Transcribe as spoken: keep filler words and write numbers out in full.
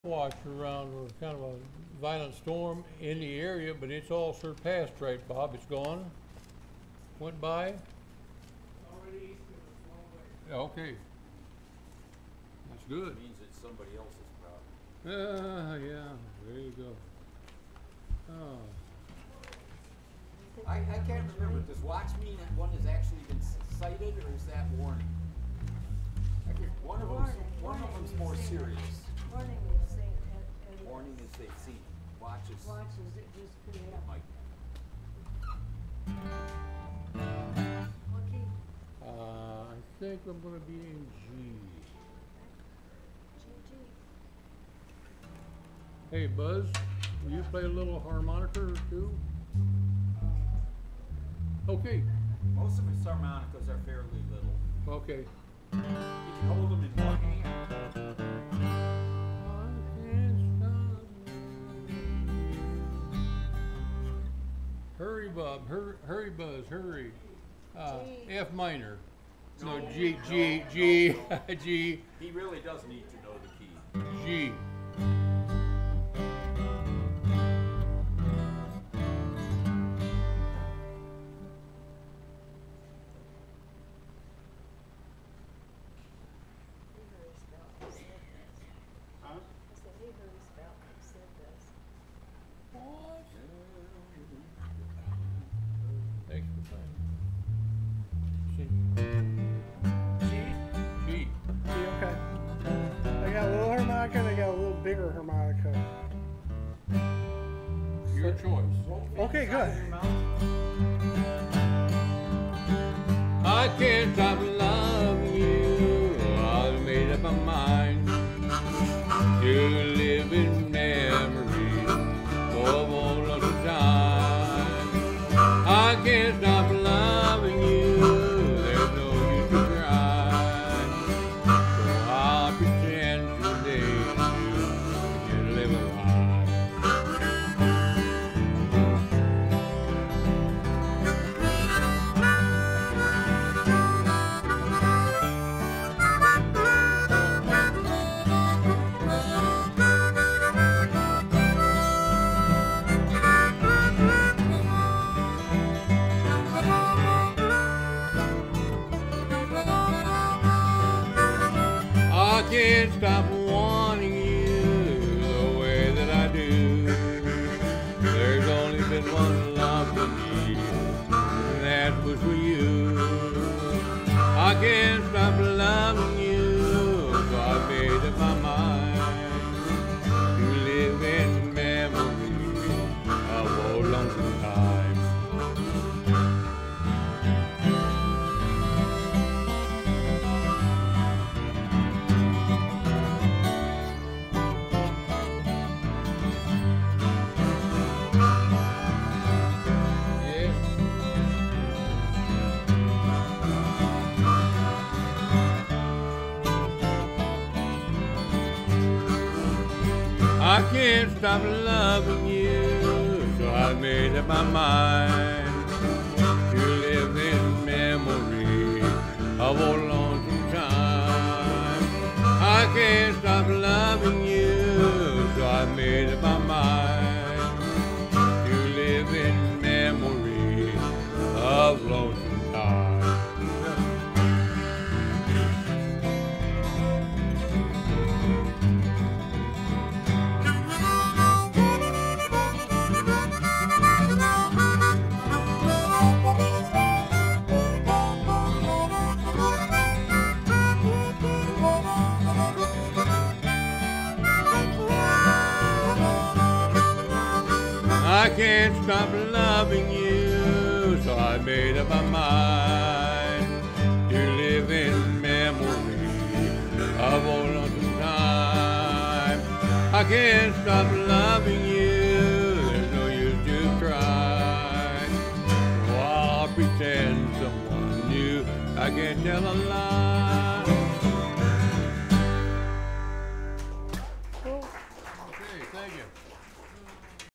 Watch around or kind of a violent storm in the area, but it's all surpassed, right, Bob? It's gone? Went by? Already east of us, long way. Okay. That's good. It means it's somebody else's problem. Uh, yeah, there you go. Oh. I, I can't remember, does watch mean that one has actually been cited, or is that warning? I think one of them's, one of them's more serious. Warning is saying, uh, uh, Warning is they've seen, watch is, watches, it just could it happen. might. What key? Uh, I think I'm gonna be in G. G, G. Hey, Buzz, will you play a little harmonica or two? Okay, Most of his harmonicas are fairly little. okay. You can hold them in one hand. Hurry, Bob, hurry, hurry, Buzz, hurry. Uh, G. F minor. No, No, G, no, G, no, G, no. G, He really does need to know the key. G. He heard his spell, he said this. Huh? I said, he heard his spell, he said this. What? Thanks for playing. G? G. G, okay. They got a little harmonica, they got a little bigger harmonica. Your choice. Okay, good. I can't stop loving you. I've made up my mind to live in memory of all of the time. I can't stop loving you. There's no use to cry. So I'll pretend today you can live a lie. I can't stop wanting you the way that I do. There's only been one love for me, and that was for you. I can't stop loving you, so I made up my mind to live in memory of old lonesome times. Yeah. I can't stop loving you, so I made up my mind to live in memory of old lonesome time. I can't stop loving you, so I made up my mind to live in memory of lonesome time. I can't stop loving you, so I made up my mind to live in memory of old lonesome time. I can't stop loving you, there's no use to cry. So I'll pretend someone new, I can't tell a lie.